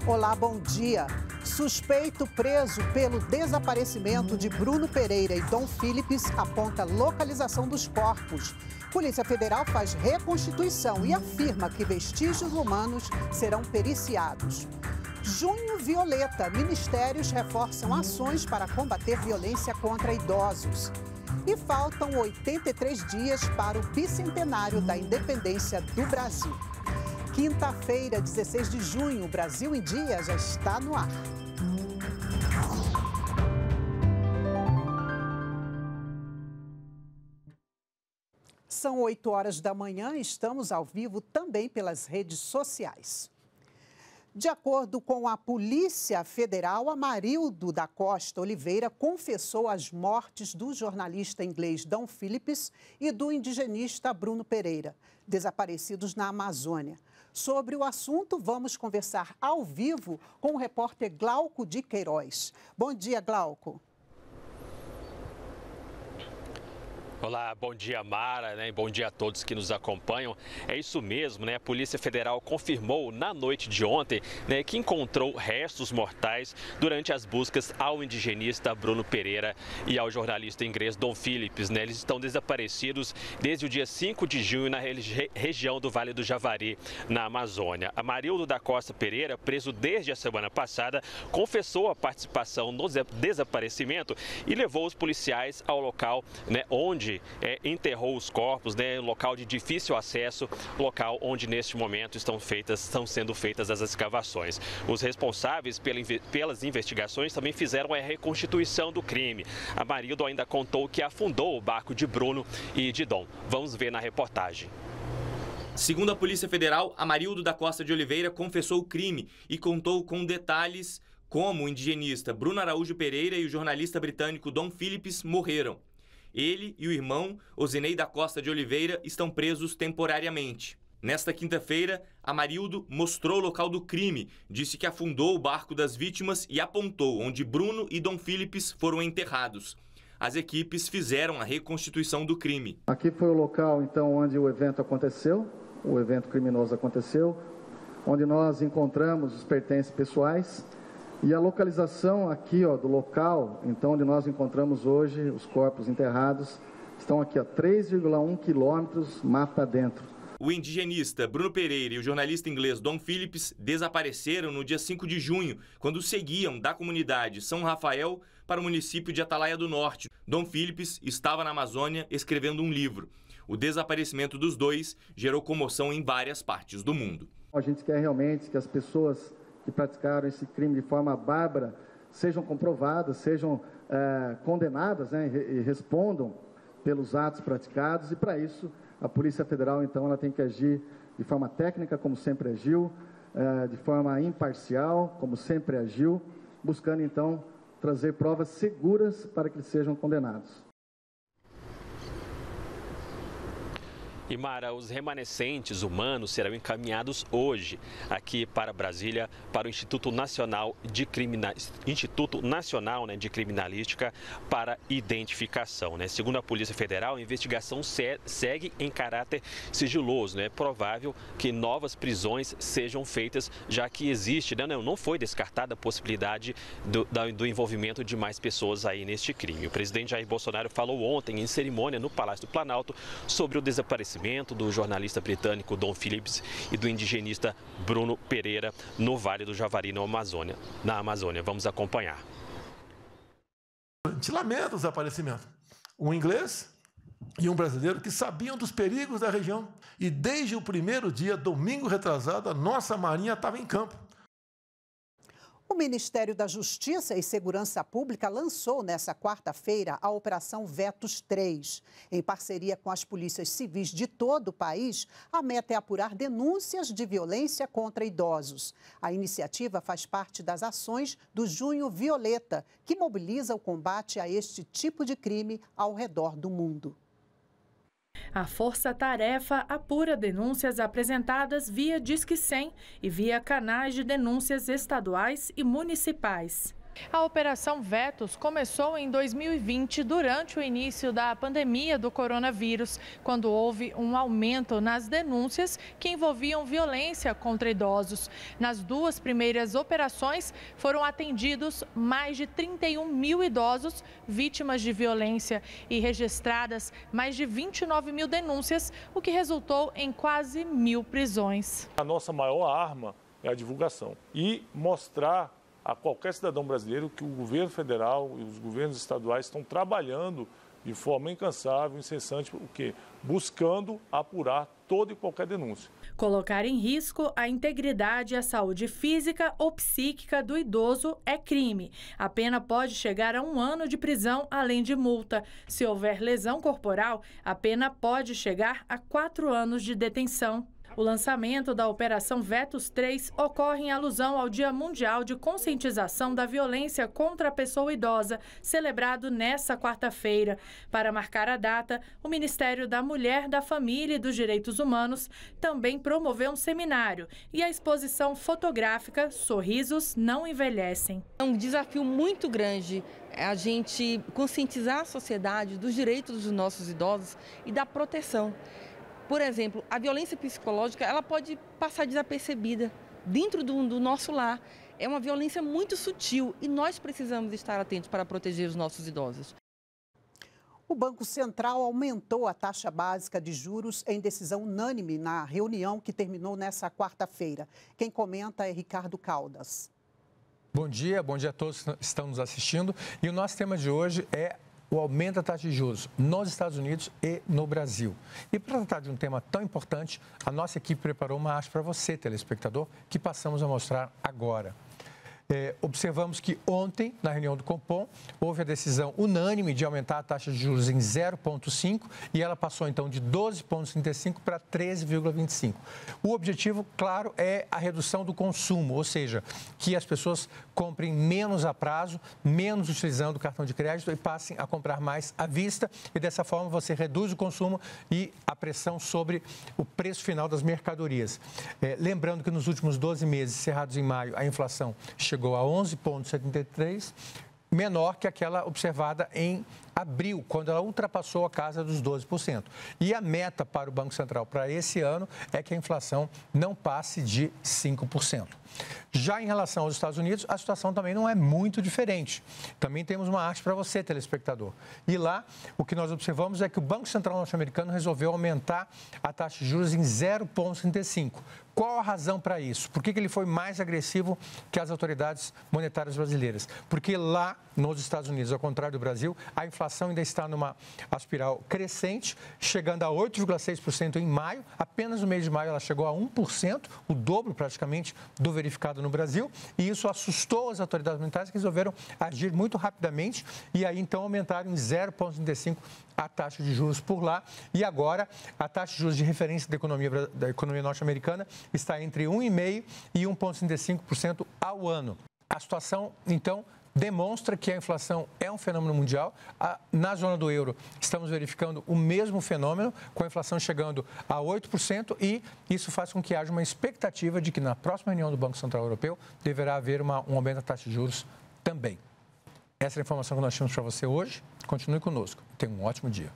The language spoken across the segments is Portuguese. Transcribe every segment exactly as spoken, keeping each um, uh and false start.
Olá, bom dia. Suspeito preso pelo desaparecimento de Bruno Pereira e Dom Philips aponta localização dos corpos. Polícia Federal faz reconstituição e afirma que vestígios humanos serão periciados. Junho Violeta. Ministérios reforçam ações para combater violência contra idosos. E faltam oitenta e três dias para o bicentenário da independência do Brasil. Quinta-feira, dezesseis de junho, o Brasil em Dia já está no ar. São oito horas da manhã e estamos ao vivo também pelas redes sociais. De acordo com a Polícia Federal, Amarildo da Costa Oliveira confessou as mortes do jornalista inglês Dom Philips e do indigenista Bruno Pereira, desaparecidos na Amazônia. Sobre o assunto, vamos conversar ao vivo com o repórter Glauco de Queiroz. Bom dia, Glauco. Olá, bom dia, Mara, né? Bom dia a todos que nos acompanham. É isso mesmo, né? A Polícia Federal confirmou na noite de ontem, né, que encontrou restos mortais durante as buscas ao indigenista Bruno Pereira e ao jornalista inglês Dom Philips, né? Eles estão desaparecidos desde o dia cinco de junho na regi- região do Vale do Javari, na Amazônia. Amarildo da Costa Pereira, preso desde a semana passada, confessou a participação no desaparecimento e levou os policiais ao local, né, onde É, enterrou os corpos, né, local de difícil acesso, local onde neste momento estão feitas, estão sendo feitas as escavações. Os responsáveis pela, pelas investigações também fizeram a reconstituição do crime. Amarildo ainda contou que afundou o barco de Bruno e de Dom. Vamos ver na reportagem. Segundo a Polícia Federal, Amarildo da Costa de Oliveira confessou o crime e contou com detalhes como o indigenista Bruno Araújo Pereira e o jornalista britânico Dom Philips morreram. Ele e o irmão, Osinei da Costa de Oliveira, estão presos temporariamente. Nesta quinta-feira, Amarildo mostrou o local do crime, disse que afundou o barco das vítimas e apontou onde Bruno e Dom Philips foram enterrados. As equipes fizeram a reconstituição do crime. Aqui foi o local, então, onde o evento aconteceu, o evento criminoso aconteceu, onde nós encontramos os pertences pessoais. E a localização aqui, ó, do local, então, onde nós encontramos hoje os corpos enterrados, estão aqui, ó, três vírgula um quilômetros mata dentro. O indigenista Bruno Pereira e o jornalista inglês Dom Philips desapareceram no dia cinco de junho, quando seguiam da comunidade São Rafael para o município de Atalaia do Norte. Dom Philips estava na Amazônia escrevendo um livro. O desaparecimento dos dois gerou comoção em várias partes do mundo. A gente quer realmente que as pessoas que praticaram esse crime de forma bárbara sejam comprovadas, sejam é, condenadas, né, e respondam pelos atos praticados. E para isso, a Polícia Federal, então, ela tem que agir de forma técnica, como sempre agiu, é, de forma imparcial, como sempre agiu, buscando, então, trazer provas seguras para que eles sejam condenados. E, Mara, os remanescentes humanos serão encaminhados hoje aqui para Brasília, para o Instituto Nacional de, Crimina... Instituto Nacional, né, de Criminalística para identificação. Né? Segundo a Polícia Federal, a investigação se... segue em caráter sigiloso. Né? É provável que novas prisões sejam feitas, já que existe, né? não, não foi descartada a possibilidade do, do envolvimento de mais pessoas aí neste crime. O presidente Jair Bolsonaro falou ontem em cerimônia no Palácio do Planalto sobre o desaparecimento do jornalista britânico Dom Philips e do indigenista Bruno Pereira no Vale do Javari, na Amazônia. Na Amazônia. Vamos acompanhar. A gente lamenta o desaparecimento. Um inglês e um brasileiro que sabiam dos perigos da região. E desde o primeiro dia, domingo retrasado, a nossa marinha estava em campo. O Ministério da Justiça e Segurança Pública lançou nesta quarta-feira a Operação Vetos três. Em parceria com as polícias civis de todo o país, a meta é apurar denúncias de violência contra idosos. A iniciativa faz parte das ações do Junho Violeta, que mobiliza o combate a este tipo de crime ao redor do mundo. A Força-Tarefa apura denúncias apresentadas via Disque cem e via canais de denúncias estaduais e municipais. A Operação Vetos começou em dois mil e vinte, durante o início da pandemia do coronavírus, quando houve um aumento nas denúncias que envolviam violência contra idosos. Nas duas primeiras operações, foram atendidos mais de trinta e um mil idosos vítimas de violência e registradas mais de vinte e nove mil denúncias, o que resultou em quase mil prisões. A nossa maior arma é a divulgação e mostrar a qualquer cidadão brasileiro que o governo federal e os governos estaduais estão trabalhando de forma incansável, incessante, o quê? Buscando apurar toda e qualquer denúncia. Colocar em risco a integridade e a saúde física ou psíquica do idoso é crime. A pena pode chegar a um ano de prisão, além de multa. Se houver lesão corporal, a pena pode chegar a quatro anos de detenção. O lançamento da Operação Vetos três ocorre em alusão ao Dia Mundial de Conscientização da Violência contra a Pessoa Idosa, celebrado nesta quarta-feira. Para marcar a data, o Ministério da Mulher, da Família e dos Direitos Humanos também promoveu um seminário e a exposição fotográfica Sorrisos Não Envelhecem. É um desafio muito grande a gente conscientizar a sociedade dos direitos dos nossos idosos e da proteção. Por exemplo, a violência psicológica, ela pode passar desapercebida dentro do, do nosso lar. É uma violência muito sutil e nós precisamos estar atentos para proteger os nossos idosos. O Banco Central aumentou a taxa básica de juros em decisão unânime na reunião que terminou nesta quarta-feira. Quem comenta é Ricardo Caldas. Bom dia, bom dia a todos que estão nos assistindo. E o nosso tema de hoje é o aumento da taxa de juros nos Estados Unidos e no Brasil. E para tratar de um tema tão importante, a nossa equipe preparou uma arte para você, telespectador, que passamos a mostrar agora. É, observamos que ontem, na reunião do Copom, houve a decisão unânime de aumentar a taxa de juros em zero vírgula cinco e ela passou então de doze vírgula trinta e cinco para treze vírgula vinte e cinco. O objetivo, claro, é a redução do consumo, ou seja, que as pessoas comprem menos a prazo, menos utilizando o cartão de crédito e passem a comprar mais à vista e dessa forma você reduz o consumo e a pressão sobre o preço final das mercadorias. É, lembrando que nos últimos doze meses, encerrados em maio, a inflação chegou chegou a onze vírgula setenta e três, menor que aquela observada em abril, quando ela ultrapassou a casa dos doze por cento. E a meta para o Banco Central para esse ano é que a inflação não passe de cinco por cento. Já em relação aos Estados Unidos, a situação também não é muito diferente. Também temos uma arte para você, telespectador. E lá, o que nós observamos é que o Banco Central norte-americano resolveu aumentar a taxa de juros em zero vírgula trinta e cinco. Qual a razão para isso? Por que que ele foi mais agressivo que as autoridades monetárias brasileiras? Porque lá, nos Estados Unidos, ao contrário do Brasil, a inflação ainda está numa espiral crescente, chegando a oito vírgula seis por cento em maio. Apenas no mês de maio ela chegou a um por cento, o dobro praticamente do verificado no Brasil. E isso assustou as autoridades monetárias, que resolveram agir muito rapidamente e aí então aumentaram em zero vírgula trinta e cinco a taxa de juros por lá. E agora a taxa de juros de referência da economia, da economia norte-americana está entre um vírgula cinco por cento e um vírgula trinta e cinco por cento ao ano. A situação, então, demonstra que a inflação é um fenômeno mundial. Na zona do euro, estamos verificando o mesmo fenômeno, com a inflação chegando a oito por cento e isso faz com que haja uma expectativa de que na próxima reunião do Banco Central Europeu deverá haver uma, um aumento da taxa de juros também. Essa é a informação que nós temos para você hoje. Continue conosco. Tenha um ótimo dia.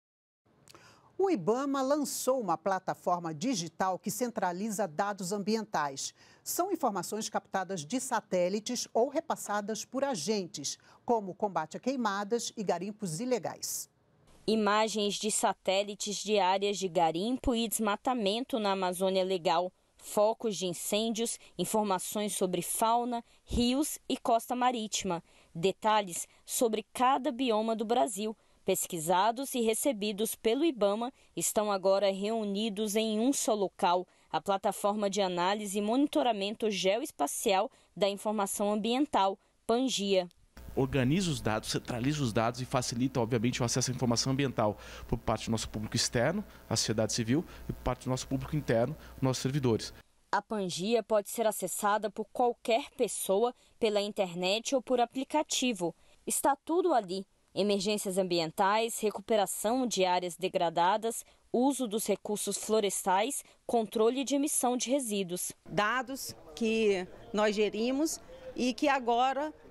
O IBAMA lançou uma plataforma digital que centraliza dados ambientais. São informações captadas de satélites ou repassadas por agentes, como o combate a queimadas e garimpos ilegais. Imagens de satélites de áreas de garimpo e desmatamento na Amazônia Legal, focos de incêndios, informações sobre fauna, rios e costa marítima, detalhes sobre cada bioma do Brasil, pesquisados e recebidos pelo IBAMA, estão agora reunidos em um só local, a plataforma de análise e monitoramento geoespacial da informação ambiental, Pangia. Organiza os dados, centraliza os dados e facilita, obviamente, o acesso à informação ambiental por parte do nosso público externo, a sociedade civil, e por parte do nosso público interno, nossos servidores. A Pangia pode ser acessada por qualquer pessoa, pela internet ou por aplicativo. Está tudo ali. Emergências ambientais, recuperação de áreas degradadas, uso dos recursos florestais, controle de emissão de resíduos. Dados que nós gerimos e que agora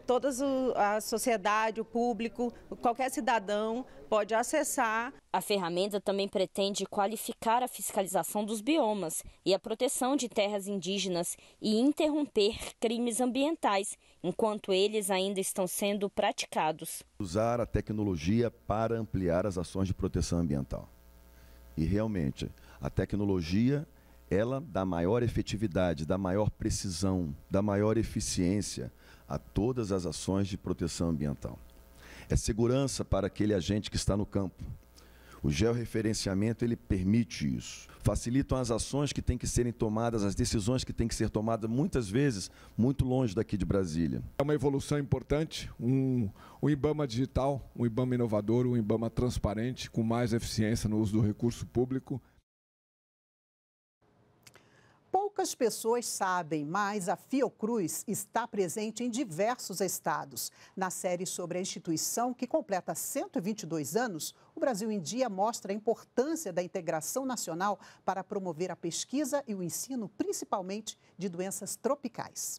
toda a sociedade, o público, qualquer cidadão pode acessar. A ferramenta também pretende qualificar a fiscalização dos biomas e a proteção de terras indígenas e interromper crimes ambientais, enquanto eles ainda estão sendo praticados. Usar a tecnologia para ampliar as ações de proteção ambiental. E realmente, a tecnologia, ela dá maior efetividade, dá maior precisão, dá maior eficiência a todas as ações de proteção ambiental. É segurança para aquele agente que está no campo. O georreferenciamento, ele permite isso. Facilitam as ações que têm que serem tomadas, as decisões que têm que ser tomadas, muitas vezes, muito longe daqui de Brasília. É uma evolução importante, um, um IBAMA digital, um IBAMA inovador, um IBAMA transparente, com mais eficiência no uso do recurso público. Poucas pessoas sabem, mas a Fiocruz está presente em diversos estados. Na série sobre a instituição, que completa cento e vinte e dois anos, o Brasil em Dia mostra a importância da integração nacional para promover a pesquisa e o ensino, principalmente de doenças tropicais.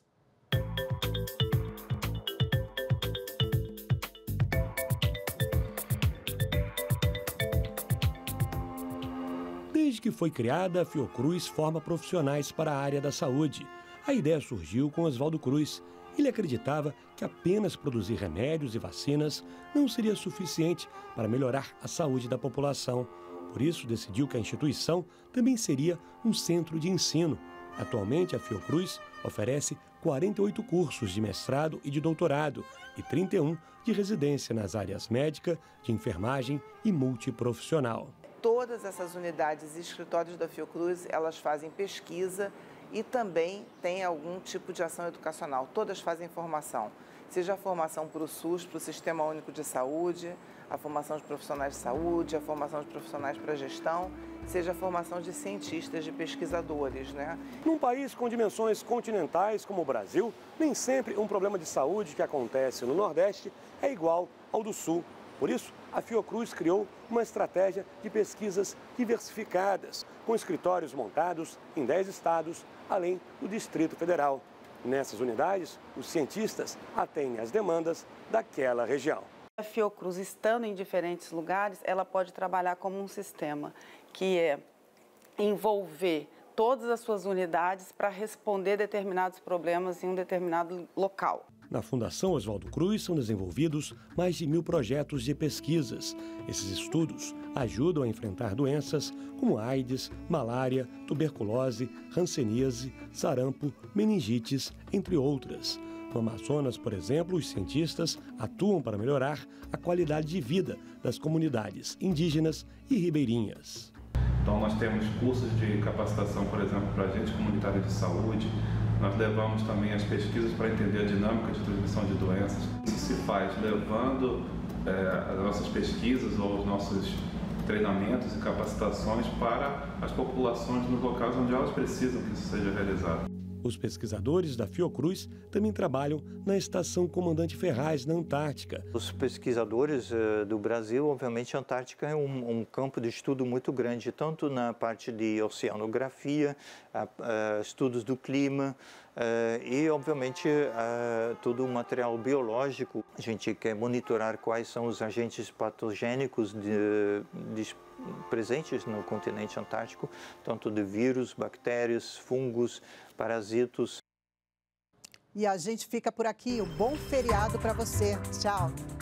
Desde que foi criada, a Fiocruz forma profissionais para a área da saúde. A ideia surgiu com Oswaldo Cruz. Ele acreditava que apenas produzir remédios e vacinas não seria suficiente para melhorar a saúde da população. Por isso, decidiu que a instituição também seria um centro de ensino. Atualmente, a Fiocruz oferece quarenta e oito cursos de mestrado e de doutorado e trinta e um de residência nas áreas médica, de enfermagem e multiprofissional. Todas essas unidades e escritórios da Fiocruz, elas fazem pesquisa e também têm algum tipo de ação educacional. Todas fazem formação, seja a formação para o SUS, para o Sistema Único de Saúde, a formação de profissionais de saúde, a formação de profissionais para gestão, seja a formação de cientistas, de pesquisadores, né? Num país com dimensões continentais como o Brasil, nem sempre um problema de saúde que acontece no Nordeste é igual ao do Sul. Por isso, a Fiocruz criou uma estratégia de pesquisas diversificadas, com escritórios montados em dez estados, além do Distrito Federal. Nessas unidades, os cientistas atendem às demandas daquela região. A Fiocruz, estando em diferentes lugares, ela pode trabalhar como um sistema, que é envolver todas as suas unidades para responder determinados problemas em um determinado local. Na Fundação Oswaldo Cruz são desenvolvidos mais de mil projetos de pesquisas. Esses estudos ajudam a enfrentar doenças como AIDS, malária, tuberculose, hanseníase, sarampo, meningites, entre outras. No Amazonas, por exemplo, os cientistas atuam para melhorar a qualidade de vida das comunidades indígenas e ribeirinhas. Então, nós temos cursos de capacitação, por exemplo, para agentes comunitários de saúde. Nós levamos também as pesquisas para entender a dinâmica de transmissão de doenças. Isso se faz levando é, as nossas pesquisas ou os nossos treinamentos e capacitações para as populações nos locais onde elas precisam que isso seja realizado. Os pesquisadores da Fiocruz também trabalham na Estação Comandante Ferraz, na Antártica. Os pesquisadores uh, do Brasil, obviamente, a Antártica é um, um campo de estudo muito grande, tanto na parte de oceanografia, uh, uh, estudos do clima uh, e, obviamente, uh, todo o material biológico. A gente quer monitorar quais são os agentes patogênicos de, de presentes no continente antártico, tanto de vírus, bactérias, fungos, parasitos. E a gente fica por aqui. Um bom feriado para você. Tchau.